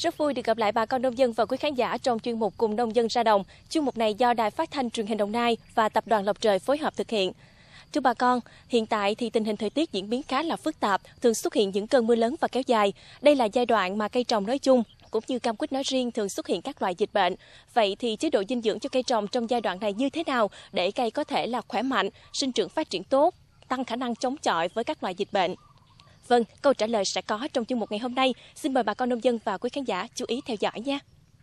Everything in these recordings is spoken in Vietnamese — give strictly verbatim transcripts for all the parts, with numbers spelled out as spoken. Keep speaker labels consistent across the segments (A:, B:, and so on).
A: Rất vui được gặp lại bà con nông dân và quý khán giả trong chuyên mục Cùng Nông dân ra đồng. Chuyên mục này do Đài Phát thanh Truyền hình Đồng Nai và Tập đoàn Lộc Trời phối hợp thực hiện. Thưa bà con, hiện tại thì tình hình thời tiết diễn biến khá là phức tạp, thường xuất hiện những cơn mưa lớn và kéo dài. Đây là giai đoạn mà cây trồng nói chung cũng như cam quýt nói riêng thường xuất hiện các loại dịch bệnh. Vậy thì chế độ dinh dưỡng cho cây trồng trong giai đoạn này như thế nào để cây có thể là khỏe mạnh, sinh trưởng phát triển tốt, tăng khả năng chống chọi với các loại dịch bệnh? Vâng, câu trả lời sẽ có trong chuyên mục ngày hôm nay. Xin mời bà con nông dân và quý khán giả chú ý theo dõi nha.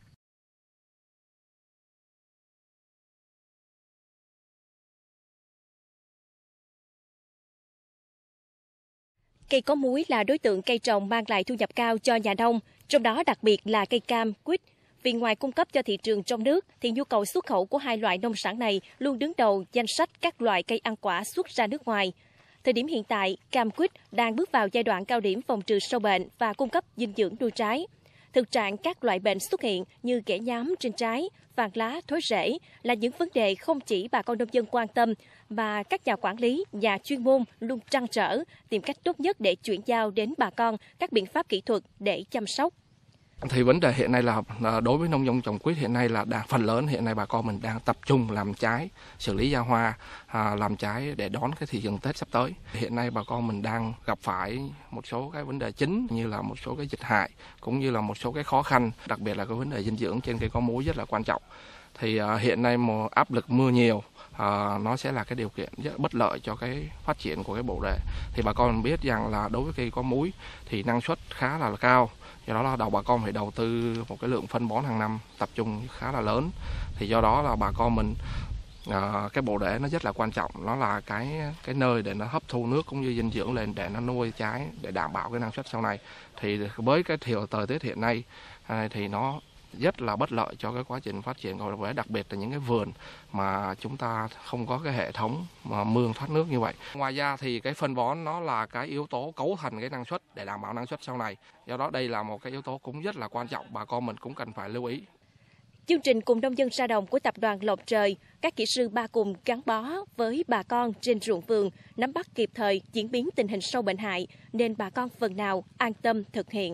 A: Cây có múi là đối tượng cây trồng mang lại thu nhập cao cho nhà nông, trong đó đặc biệt là cây cam, quýt. Vì ngoài cung cấp cho thị trường trong nước, thì nhu cầu xuất khẩu của hai loại nông sản này luôn đứng đầu danh sách các loại cây ăn quả xuất ra nước ngoài. Thời điểm hiện tại, cam quýt đang bước vào giai đoạn cao điểm phòng trừ sâu bệnh và cung cấp dinh dưỡng nuôi trái. Thực trạng các loại bệnh xuất hiện như ghẻ nhám trên trái, vàng lá, thối rễ là những vấn đề không chỉ bà con nông dân quan tâm, mà các nhà quản lý, nhà chuyên môn luôn trăn trở tìm cách tốt nhất để chuyển giao đến bà con các biện pháp kỹ thuật để chăm sóc.
B: Thì vấn đề hiện nay là, là đối với nông dân trồng quýt hiện nay là đa, phần lớn hiện nay bà con mình đang tập trung làm trái, xử lý ra hoa, à, làm trái để đón cái thị trường Tết sắp tới. Hiện nay bà con mình đang gặp phải một số cái vấn đề chính như là một số cái dịch hại cũng như là một số cái khó khăn, đặc biệt là cái vấn đề dinh dưỡng trên cây có múi rất là quan trọng. Thì à, hiện nay một áp lực mưa nhiều, à, nó sẽ là cái điều kiện rất bất lợi cho cái phát triển của cái bộ rễ. Thì bà con biết rằng là đối với cây có múi thì năng suất khá là cao. Do đó là đầu bà con phải đầu tư một cái lượng phân bón hàng năm tập trung khá là lớn. Thì do đó là bà con mình à, cái bộ rễ nó rất là quan trọng, nó là cái cái nơi để nó hấp thu nước cũng như dinh dưỡng lên để nó nuôi trái để đảm bảo cái năng suất sau này. Thì với cái thiểu thời tiết hiện nay à, thì nó rất là bất lợi cho cái quá trình phát triển của rễ, đặc biệt là những cái vườn mà chúng ta không có cái hệ thống mà mương thoát nước như vậy. Ngoài ra thì cái phân bón nó là cái yếu tố cấu thành cái năng suất để đảm bảo năng suất sau này. Do đó đây là một cái yếu tố cũng rất là quan trọng, bà con mình cũng cần phải lưu ý.
A: Chương trình Cùng Nông dân ra đồng của Tập đoàn Lộc Trời, các kỹ sư ba cùng gắn bó với bà con trên ruộng vườn, nắm bắt kịp thời diễn biến tình hình sâu bệnh hại nên bà con phần nào an tâm thực hiện.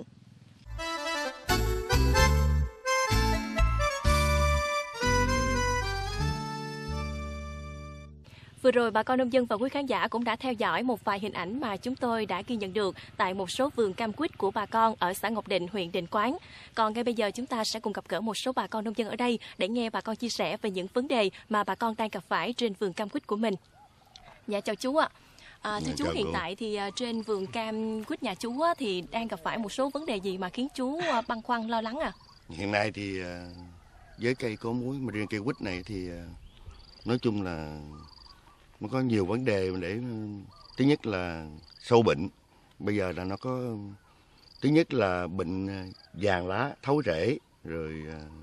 A: Vừa rồi, bà con nông dân và quý khán giả cũng đã theo dõi một vài hình ảnh mà chúng tôi đã ghi nhận được tại một số vườn cam quýt của bà con ở xã Ngọc Định, huyện Định Quán. Còn ngay bây giờ chúng ta sẽ cùng gặp gỡ một số bà con nông dân ở đây để nghe bà con chia sẻ về những vấn đề mà bà con đang gặp phải trên vườn cam quýt của mình. Dạ chào chú ạ. À, thưa chú, hiện tại thì trên vườn cam quýt nhà chú thì đang gặp phải một số vấn đề gì mà khiến chú băn khoăn lo lắng à?
C: Hiện nay thì với cây có múi mà riêng cây quýt này thì nói chung là nó có nhiều vấn đề để thứ nhất là sâu bệnh. Bây giờ là nó có thứ nhất là bệnh vàng lá, thối rễ, rồi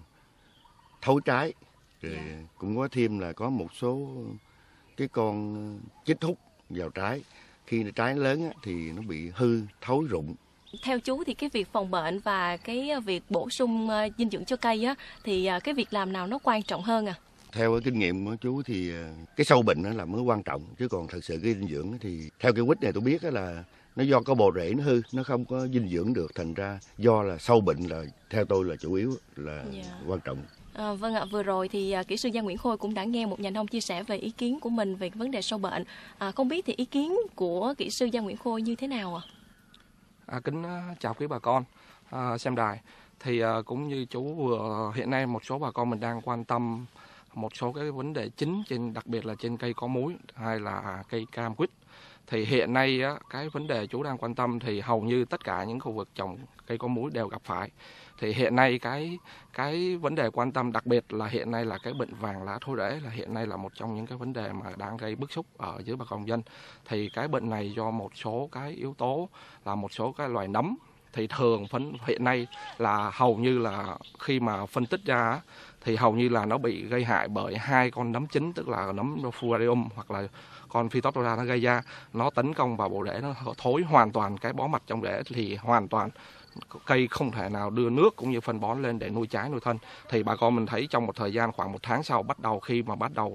C: thối trái, rồi yeah. cũng có thêm là có một số cái con chích hút vào trái. Khi trái lớn thì nó bị hư, thối rụng.
A: Theo chú thì cái việc phòng bệnh và cái việc bổ sung dinh dưỡng cho cây á, thì cái việc làm nào nó quan trọng hơn à?
C: Theo cái kinh nghiệm của chú thì cái sâu bệnh là mới quan trọng, chứ còn thật sự cái dinh dưỡng thì theo cái quýt này tôi biết là nó do có bộ rễ nó hư, nó không có dinh dưỡng được, thành ra do là sâu bệnh là theo tôi là chủ yếu là yeah. quan trọng.
A: À, vâng ạ, vừa rồi thì kỹ sư Giang Nguyễn Khôi cũng đã nghe một nhà nông chia sẻ về ý kiến của mình về vấn đề sâu bệnh. À, không biết thì ý kiến của kỹ sư Giang Nguyễn Khôi như thế nào ạ? À?
B: À, kính chào quý bà con à, xem đài. Thì à, cũng như chú vừa hiện nay một số bà con mình đang quan tâm một số cái vấn đề chính trên, đặc biệt là trên cây có múi hay là cây cam quýt. Thì hiện nay á, cái vấn đề chú đang quan tâm thì hầu như tất cả những khu vực trồng cây có múi đều gặp phải. Thì hiện nay cái cái vấn đề quan tâm đặc biệt là hiện nay là cái bệnh vàng lá thối rễ là hiện nay là một trong những cái vấn đề mà đang gây bức xúc ở dưới bà con dân. Thì cái bệnh này do một số cái yếu tố là một số cái loài nấm. Thì thường phân hiện nay là hầu như là khi mà phân tích ra thì hầu như là nó bị gây hại bởi hai con nấm chính, tức là nấm Fusarium hoặc là con Phytophthora nó gây ra, nó tấn công vào bộ rễ, nó thối hoàn toàn cái bó mạch trong rễ, thì hoàn toàn cây không thể nào đưa nước cũng như phân bón lên để nuôi trái nuôi thân. Thì bà con mình thấy trong một thời gian khoảng một tháng sau, bắt đầu khi mà bắt đầu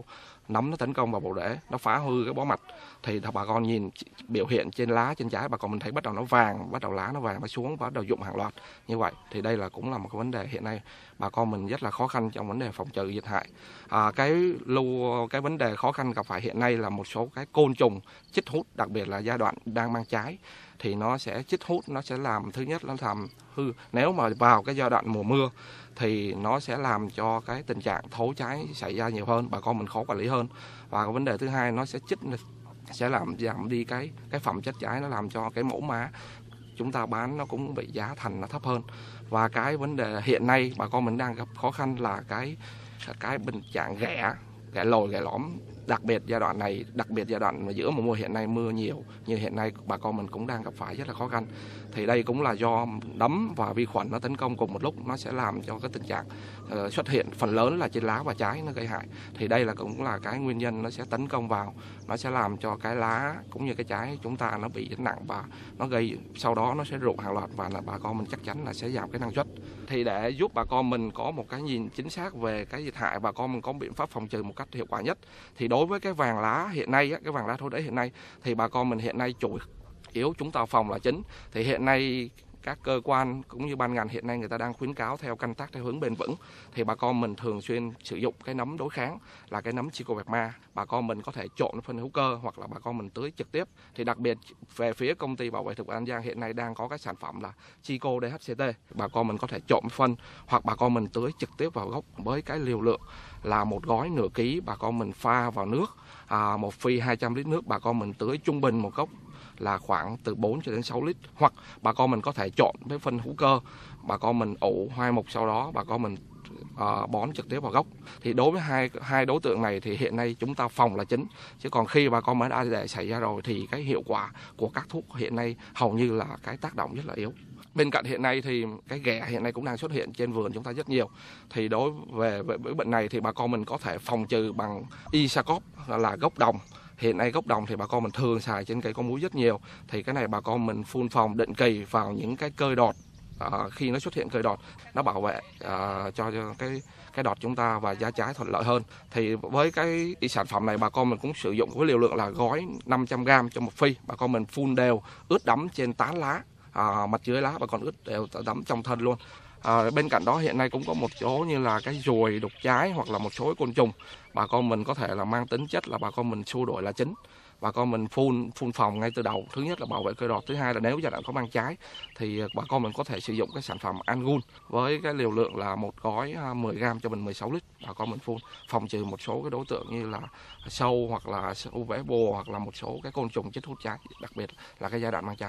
B: nấm nó tấn công vào bộ rễ, nó phá hư cái bó mạch. Thì bà con nhìn biểu hiện trên lá, trên trái bà con mình thấy bắt đầu nó vàng, bắt đầu lá nó vàng, nó xuống, bắt đầu rụng hàng loạt như vậy. Thì đây là cũng là một cái vấn đề hiện nay bà con mình rất là khó khăn trong vấn đề phòng trừ dịch hại. À, cái lưu cái vấn đề khó khăn gặp phải hiện nay là một số cái côn trùng chích hút, đặc biệt là giai đoạn đang mang trái thì nó sẽ chích hút, nó sẽ làm thứ nhất nó làm hư. Nếu mà vào cái giai đoạn mùa mưa thì nó sẽ làm cho cái tình trạng thối trái xảy ra nhiều hơn, bà con mình khó quản lý hơn. Và cái vấn đề thứ hai nó sẽ chích sẽ làm giảm đi cái cái phẩm chất trái, nó làm cho cái mẫu má chúng ta bán nó cũng bị giá thành nó thấp hơn. Và cái vấn đề hiện nay bà con mình đang gặp khó khăn là cái cái tình trạng ghẻ, ghẻ lồi, ghẻ lõm. Đặc biệt giai đoạn này, đặc biệt giai đoạn giữa mùa mùa hiện nay mưa nhiều như hiện nay bà con mình cũng đang gặp phải rất là khó khăn. Thì đây cũng là do nấm và vi khuẩn nó tấn công cùng một lúc, nó sẽ làm cho cái tình trạng uh, xuất hiện phần lớn là trên lá và trái nó gây hại. Thì đây là cũng là cái nguyên nhân nó sẽ tấn công vào, nó sẽ làm cho cái lá cũng như cái trái chúng ta nó bị rất nặng và nó gây sau đó nó sẽ rụng hàng loạt và là bà con mình chắc chắn là sẽ giảm cái năng suất. Thì để giúp bà con mình có một cái nhìn chính xác về cái dịch hại, bà con mình có biện pháp phòng trừ một cách hiệu quả nhất. Thì đối với cái vàng lá hiện nay, cái vàng lá thối rễ hiện nay thì bà con mình hiện nay chủ yếu chúng ta phòng là chính. Thì hiện nay các cơ quan cũng như ban ngành hiện nay người ta đang khuyến cáo theo canh tác theo hướng bền vững. Thì bà con mình thường xuyên sử dụng cái nấm đối kháng là cái nấm Trichoderma. Bà con mình có thể trộn phân hữu cơ hoặc là bà con mình tưới trực tiếp. Thì đặc biệt về phía công ty bảo vệ thực vật An Giang hiện nay đang có cái sản phẩm là Trico đê hát xê tê. Bà con mình có thể trộn phân hoặc bà con mình tưới trực tiếp vào gốc với cái liều lượng là một gói nửa ký, bà con mình pha vào nước à, một phi hai trăm lít nước, bà con mình tưới trung bình một gốc là khoảng từ bốn cho đến sáu lít. Hoặc bà con mình có thể trộn với phân hữu cơ, bà con mình ủ hoai mục, sau đó bà con mình uh, bón trực tiếp vào gốc. Thì đối với hai hai đối tượng này thì hiện nay chúng ta phòng là chính, chứ còn khi bà con mới đã để xảy ra rồi thì cái hiệu quả của các thuốc hiện nay hầu như là cái tác động rất là yếu. Bên cạnh hiện nay thì cái ghẻ hiện nay cũng đang xuất hiện trên vườn chúng ta rất nhiều. Thì đối về với bệnh này thì bà con mình có thể phòng trừ bằng Isacop là gốc đồng. Hiện nay gốc đồng thì bà con mình thường xài trên cây có múi rất nhiều. Thì cái này bà con mình phun phòng định kỳ vào những cái cơi đọt. À, khi nó xuất hiện cơi đọt nó bảo vệ à, cho, cho cái cái đọt chúng ta và giá trái thuận lợi hơn. Thì với cái, cái sản phẩm này bà con mình cũng sử dụng với liều lượng là gói năm trăm gam cho một phi. Bà con mình phun đều, ướt đẫm trên tán lá, à, mặt dưới lá bà con ướt đều đẫm trong thân luôn. À, bên cạnh đó hiện nay cũng có một số như là cái ruồi đục trái hoặc là một số côn trùng, bà con mình có thể là mang tính chất là bà con mình xua đuổi là chính. Bà con mình phun phun phòng ngay từ đầu, thứ nhất là bảo vệ cây đọt, thứ hai là nếu giai đoạn có mang trái thì bà con mình có thể sử dụng cái sản phẩm Angun với cái liều lượng là một gói mười gam cho mình mười sáu lít. Bà con mình phun phòng trừ một số cái đối tượng như là sâu hoặc là sâu vẽ bồ hoặc là một số cái côn trùng chích hút trái, đặc biệt là cái giai đoạn mang trái.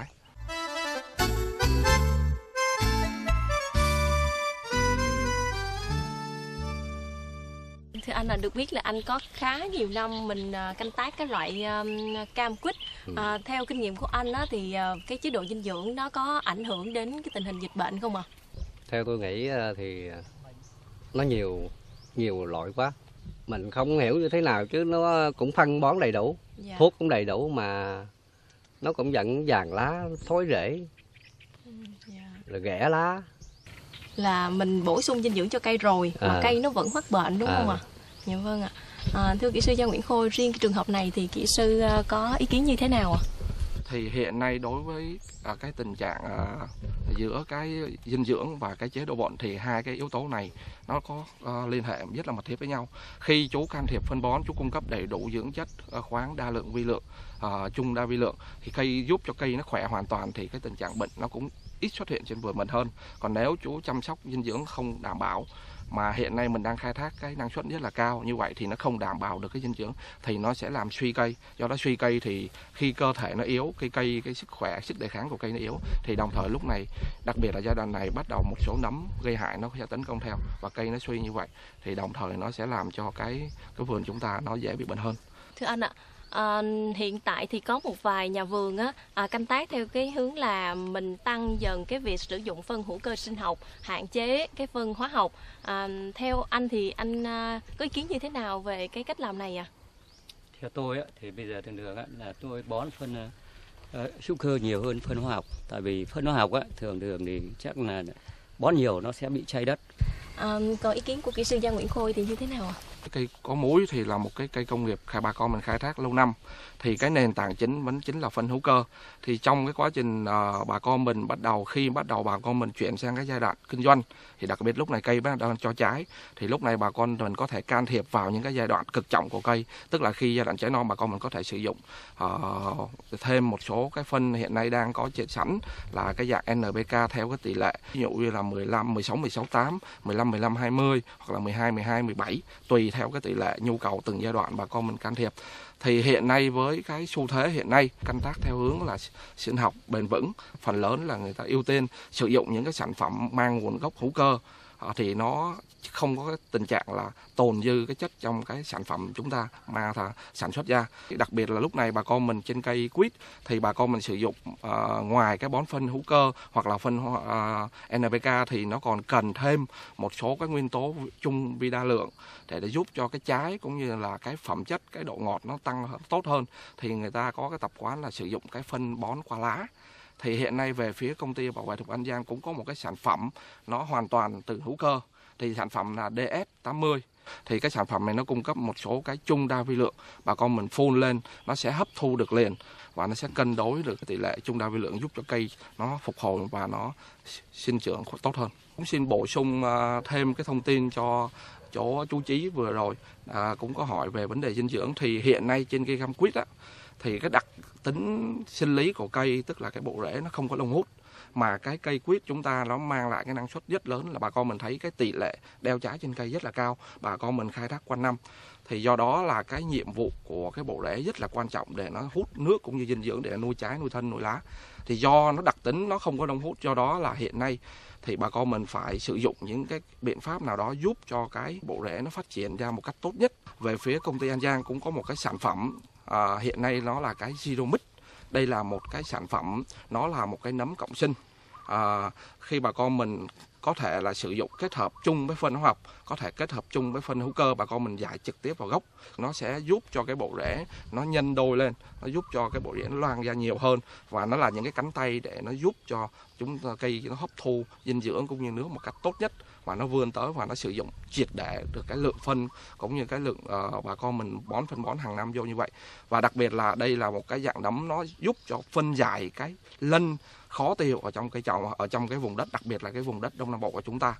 A: Thưa anh, là được biết là anh có khá nhiều năm mình canh tác cái loại cam quýt. À, theo kinh nghiệm của anh á, thì cái chế độ dinh dưỡng nó có ảnh hưởng đến cái tình hình dịch bệnh không ạ? À?
D: Theo tôi nghĩ thì nó nhiều nhiều loại quá, mình không hiểu như thế nào chứ nó cũng phân bón đầy đủ, dạ. Thuốc cũng đầy đủ mà nó cũng vẫn vàng lá, thối rễ, dạ. Rồi ghẻ lá.
A: Là mình bổ sung dinh dưỡng cho cây rồi mà à. Cây nó vẫn mắc bệnh đúng à. Không ạ? À? Dạ vâng ạ. À, thưa kỹ sư Giang Nguyễn Khôi, riêng cái trường hợp này thì kỹ sư có ý kiến như thế nào ạ?
B: Thì hiện nay đối với à, cái tình trạng à, giữa cái dinh dưỡng và cái chế độ bón thì hai cái yếu tố này nó có à, liên hệ rất là mật thiết với nhau. Khi chú can thiệp phân bón, chú cung cấp đầy đủ dưỡng chất, à, khoáng, đa lượng, vi lượng, à, chung đa vi lượng thì cây giúp cho cây nó khỏe hoàn toàn thì cái tình trạng bệnh nó cũng ít xuất hiện trên vườn mình hơn. Còn nếu chú chăm sóc dinh dưỡng không đảm bảo mà hiện nay mình đang khai thác cái năng suất rất là cao như vậy thì nó không đảm bảo được cái dinh dưỡng thì nó sẽ làm suy cây. Do đó suy cây thì khi cơ thể nó yếu, cái cây cái sức khỏe, sức đề kháng của cây nó yếu thì đồng thời lúc này, đặc biệt là giai đoạn này bắt đầu một số nấm gây hại nó sẽ tấn công theo và cây nó suy như vậy thì đồng thời nó sẽ làm cho cái cái vườn chúng ta nó dễ bị bệnh hơn.
A: Thưa anh ạ, À, hiện tại thì có một vài nhà vườn á, à, canh tác theo cái hướng là mình tăng dần cái việc sử dụng phân hữu cơ sinh học, hạn chế cái phân hóa học. À, theo anh thì anh à, có ý kiến như thế nào về cái cách làm này à?
E: Theo tôi á, thì bây giờ thường thường á, là tôi bón phân uh, hữu cơ nhiều hơn phân hóa học. Tại vì phân hóa học á, thường thường thì chắc là bón nhiều nó sẽ bị chai đất.
A: À, còn ý kiến của kỹ sư Giang Nguyễn Khôi thì như thế nào ạ? À?
B: Cái cây có múi thì là một cái cây công nghiệp khai bà con mình khai thác lâu năm, thì cái nền tảng chính vẫn chính là phân hữu cơ. Thì trong cái quá trình uh, bà con mình bắt đầu khi bắt đầu bà con mình chuyển sang cái giai đoạn kinh doanh, thì đặc biệt lúc này cây bắt đầu cho trái, thì lúc này bà con mình có thể can thiệp vào những cái giai đoạn cực trọng của cây, tức là khi giai đoạn trái non bà con mình có thể sử dụng uh, thêm một số cái phân hiện nay đang có trên sẵn là cái dạng en pê ca theo cái tỷ lệ, ví dụ như là mười lăm, mười sáu, mười sáu, tám, mười lăm, mười lăm, hai mươi hoặc là mười hai, mười hai, mười bảy, tùy theo cái tỷ lệ nhu cầu từng giai đoạn bà con mình can thiệp. Thì hiện nay với cái xu thế hiện nay canh tác theo hướng là sinh học bền vững, phần lớn là người ta ưu tiên sử dụng những cái sản phẩm mang nguồn gốc hữu cơ, thì nó không có cái tình trạng là tồn dư cái chất trong cái sản phẩm chúng ta mà sản xuất ra. Đặc biệt là lúc này bà con mình trên cây quýt thì bà con mình sử dụng uh, ngoài cái bón phân hữu cơ hoặc là phân uh, en pê ca thì nó còn cần thêm một số cái nguyên tố chung vi đa lượng để, để giúp cho cái trái cũng như là cái phẩm chất, cái độ ngọt nó tăng tốt hơn. Thì người ta có cái tập quán là sử dụng cái phân bón qua lá. Thì hiện nay về phía công ty bảo vệ thực vật An Giang cũng có một cái sản phẩm nó hoàn toàn từ hữu cơ. Thì sản phẩm là đê ét tám mươi. Thì cái sản phẩm này nó cung cấp một số cái chung đa vi lượng. Bà con mình phun lên nó sẽ hấp thu được liền và nó sẽ cân đối được cái tỷ lệ chung đa vi lượng, giúp cho cây nó phục hồi và nó sinh trưởng tốt hơn. Cũng xin bổ sung thêm cái thông tin cho chỗ chú Chí vừa rồi à, cũng có hỏi về vấn đề dinh dưỡng. Thì hiện nay trên cây cam quýt á, thì cái đặc tính sinh lý của cây, tức là cái bộ rễ nó không có lông hút, mà cái cây quýt chúng ta nó mang lại cái năng suất rất lớn, là bà con mình thấy cái tỷ lệ đeo trái trên cây rất là cao, bà con mình khai thác quanh năm. Thì do đó là cái nhiệm vụ của cái bộ rễ rất là quan trọng để nó hút nước cũng như dinh dưỡng để nuôi trái, nuôi thân, nuôi lá. Thì do nó đặc tính nó không có lông hút, do đó là hiện nay thì bà con mình phải sử dụng những cái biện pháp nào đó giúp cho cái bộ rễ nó phát triển ra một cách tốt nhất. Về phía công ty An Giang cũng có một cái sản phẩm à, hiện nay nó là cái Ziromix. Đây là một cái sản phẩm, nó là một cái nấm cộng sinh. À, khi bà con mình có thể là sử dụng kết hợp chung với phân hóa học, có thể kết hợp chung với phân hữu cơ, bà con mình rải trực tiếp vào gốc, nó sẽ giúp cho cái bộ rễ nó nhân đôi lên, nó giúp cho cái bộ rễ nó loang ra nhiều hơn, và nó là những cái cánh tay để nó giúp cho chúng cây nó hấp thu dinh dưỡng cũng như nước một cách tốt nhất, và nó vươn tới và nó sử dụng triệt để được cái lượng phân cũng như cái lượng uh, bà con mình bón phân bón hàng năm vô như vậy. Và đặc biệt là đây là một cái dạng nấm nó giúp cho phân giải cái lân khó tiêu ở trong cây trồng, ở trong cái vùng đất, đặc biệt là cái vùng đất Đông Nam Bộ của chúng ta.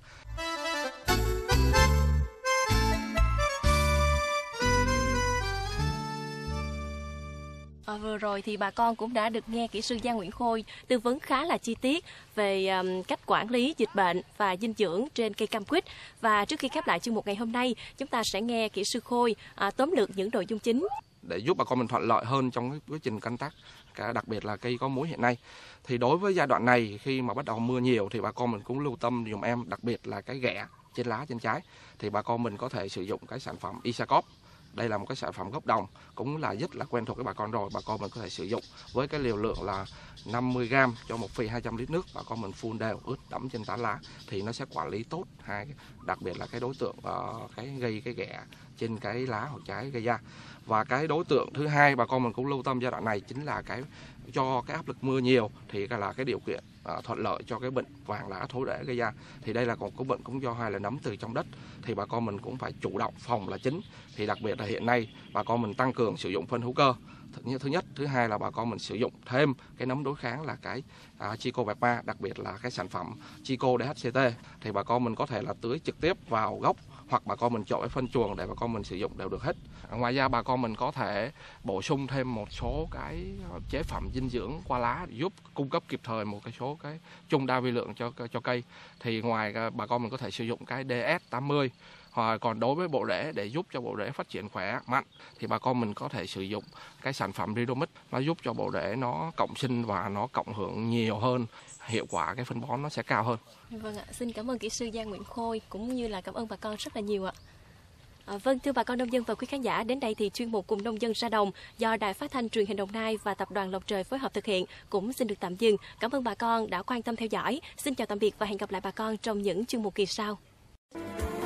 A: À, vừa rồi thì bà con cũng đã được nghe kỹ sư Giang Nguyễn Khôi tư vấn khá là chi tiết về um, cách quản lý dịch bệnh và dinh dưỡng trên cây cam quýt. Và trước khi khép lại chương mục ngày hôm nay, chúng ta sẽ nghe kỹ sư Khôi à, tóm lược những nội dung chính.
B: Để giúp bà con mình thuận lợi hơn trong cái quá trình canh tác, cả đặc biệt là cây có múi hiện nay. Thì đối với giai đoạn này khi mà bắt đầu mưa nhiều thì bà con mình cũng lưu tâm dùm em, đặc biệt là cái ghẻ trên lá trên trái. Thì bà con mình có thể sử dụng cái sản phẩm Isacop. Đây là một cái sản phẩm gốc đồng, cũng là rất là quen thuộc với bà con rồi. Bà con mình có thể sử dụng với cái liều lượng là năm mươi gam cho một phẩy hai trăm lít nước. Bà con mình phun đều ướt đẫm trên tán lá thì nó sẽ quản lý tốt hai, đặc biệt là cái đối tượng uh, cái gây cái ghẻ trên cái lá hoặc trái gây ra. Và cái đối tượng thứ hai bà con mình cũng lưu tâm giai đoạn này chính là cái do cái áp lực mưa nhiều thì là cái điều kiện uh, thuận lợi cho cái bệnh vàng lá thối rễ gây ra. Thì đây là một cái bệnh cũng do hai là nấm từ trong đất, thì bà con mình cũng phải chủ động phòng là chính. Thì đặc biệt là hiện nay bà con mình tăng cường sử dụng phân hữu cơ thứ nhất, thứ hai là bà con mình sử dụng thêm cái nấm đối kháng là cái uh, Trichoderma, đặc biệt là cái sản phẩm Tricho đê hát xê tê. Thì bà con mình có thể là tưới trực tiếp vào gốc hoặc bà con mình chọn phân chuồng để bà con mình sử dụng đều được hết. Ngoài ra bà con mình có thể bổ sung thêm một số cái chế phẩm dinh dưỡng qua lá để giúp cung cấp kịp thời một cái số cái chung đa vi lượng cho cho cây. Thì ngoài bà con mình có thể sử dụng cái đê ét tám mươi. Hoặc còn đối với bộ rễ, để giúp cho bộ rễ phát triển khỏe mạnh thì bà con mình có thể sử dụng cái sản phẩm Ziromix, nó giúp cho bộ rễ nó cộng sinh và nó cộng hưởng nhiều hơn, hiệu quả cái phân bón nó sẽ cao hơn.
A: Vâng ạ, xin cảm ơn kỹ sư Giang Nguyễn Khôi cũng như là cảm ơn bà con rất là nhiều ạ. À, vâng, thưa bà con nông dân và quý khán giả, đến đây thì chuyên mục Cùng Nông Dân Ra Đồng do Đài Phát thanh Truyền hình Đồng Nai và Tập đoàn Lộc Trời phối hợp thực hiện cũng xin được tạm dừng. Cảm ơn bà con đã quan tâm theo dõi. Xin chào tạm biệt và hẹn gặp lại bà con trong những chuyên mục kỳ sau.